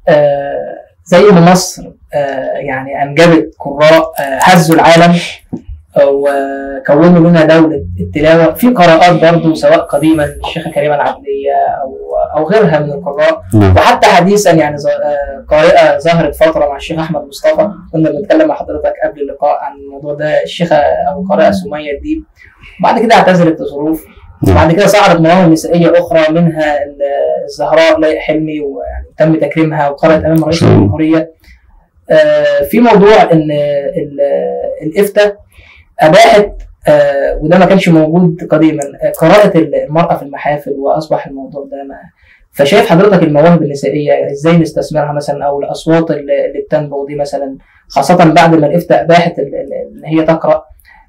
زي ما مصر يعني أنجبت قراء هزوا العالم وكونوا لنا دولة التلاوة، في قراءات برضو سواء قديما الشيخة كريمة العبدية أو غيرها من القراء، وحتى حديثا يعني قارئة ظهرت فترة مع الشيخ أحمد مصطفى، كنا بنتكلم مع حضرتك قبل اللقاء عن الموضوع ده، الشيخة أو قارئة سمية الديب، وبعد كده اعتزلت لظروف، وبعد كده صعدت مواهب نسائية أخرى منها الزهراء لائق حلمي، وتم تكريمها وقرأت أمام رئيس الجمهورية. في موضوع إن الإفتاء أباحت وده ما كانش موجود قديما قراءة المرأة في المحافل، وأصبح الموضوع ده فشايف حضرتك المواهب النسائية إزاي نستثمرها مثلا، أو الأصوات اللي بتنبغ دي مثلا، خاصة بعد ما الإفتاء أباحت إن هي تقرأ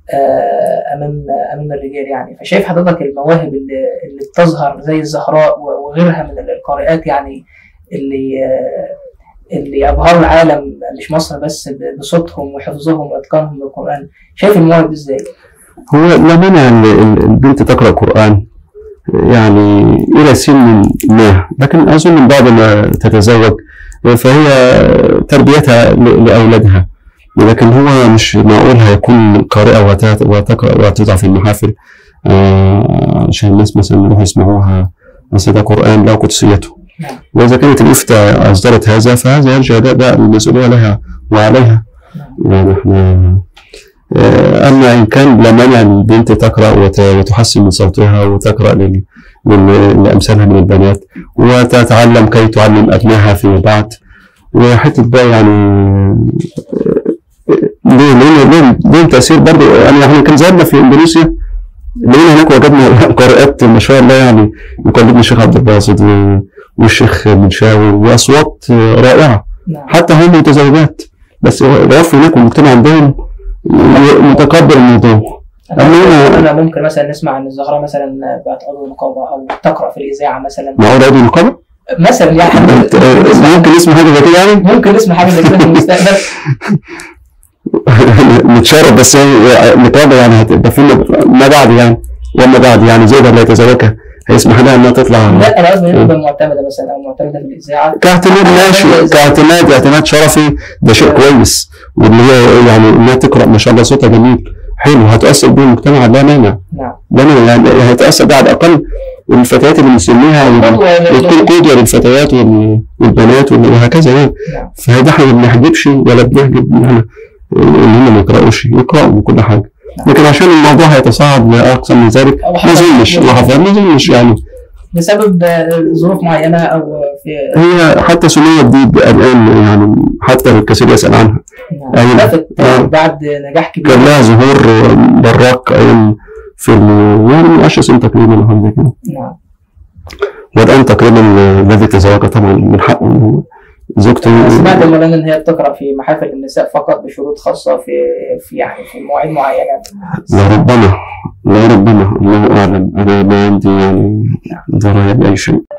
أمام الرجال يعني، فشايف حضرتك المواهب اللي بتظهر زي الزهراء وغيرها من القارئات يعني اللي أبهروا العالم مش مصر بس بصوتهم وحفظهم وإتقانهم للقرآن، شايف المواهب إزاي؟ هو لا مانع البنت تقرأ قرآن يعني إلى سن ما، لكن أظن من بعد ما تتزوج فهي تربيتها لأولادها، لكن هو مش معقول هيكون قارئة وتقرأ وتضع في المحافل عشان الناس مثلا يروحوا يسمعوها، بس ده قرآن له قدسيته. وإذا كانت الإفتاء أصدرت هذا فهذا يرجع ده المسؤولية لها وعليها. يعني احنا أما إن كان لا مانع البنت تقرأ وتحسن من صوتها وتقرأ لأمثالها من البنات وتتعلم كي تعلم أبنائها فيما بعد، وحتة بقى يعني ليه تأثير برضه. يعني احنا كان ذهبنا في إندونيسيا لقينا هناك وجدنا قارئات ما شاء الله، يعني يقلدنا الشيخ عبد الباسط والشيخ منشاوي وأصوات رائعة، حتى هم متزوجات، بس العرف هناك والمجتمع عندهم متقبل الموضوع. أنا ممكن مثلا نسمع عن الزهراء مثلا بقت عضو نقابة أو تقرأ في الإذاعة مثلا. معقول عضو نقابة؟ مثلا يعني ممكن نسمع حاجة زي كده يعني؟ ممكن نسمع حاجة زي كده في المستقبل. نتشرف، بس نقابة يعني هتبقى في ما بعد يعني، وما بعد يعني زوجها اللي يتزوجها هيسمح لها انها تطلع. لا انا قصدي تبقى معتمده مثلا او معتمده في الاذاعه كاعتماد ماشي، اعتماد شرفي ده شيء كويس، واللي هي يعني انها تقرا ما شاء الله صوتها جميل حلو، هتاثر بيه المجتمع لا مانع. لا مانع يعني هيتاثر ده على الاقل الفتيات اللي مسلميها وتكون قدوه للفتيات والبنات وهكذا يعني. فده احنا ما بنحجبش ولا بنحجب ان هم ما يقراوش، يقراوا وكل حاجه، لكن عشان الموضوع هيتصاعد لاقصى من ذلك ما اظنش يعني بسبب ظروف معينه او في هي حتى سمية الديب الان يعني حتى الكثير يسال عنها. بعد نجاح كبير كان لها ظهور براق ايام فيلم يعني من 10 سنين تقريبا او حاجه زي كده. والان تقريبا الذي تزوج طبعا من حقه زوجته. سمعت مولانا ان هي بتقرا في محافل النساء فقط بشروط خاصه في يعني في مواعيد معينه. لا ربما الله اعلم، انا ما عندي يعني درايه باي شيء.